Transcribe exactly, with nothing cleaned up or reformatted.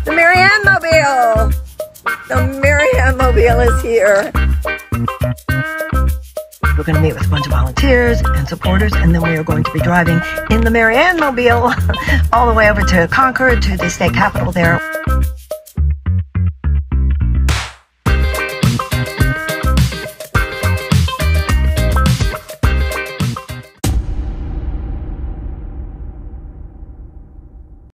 The Marianne Mobile! The Marianne Mobile is here. We're going to meet with a bunch of volunteers and supporters, and then we are going to be driving in the Marianne Mobile all the way over to Concord, to the state capitol there.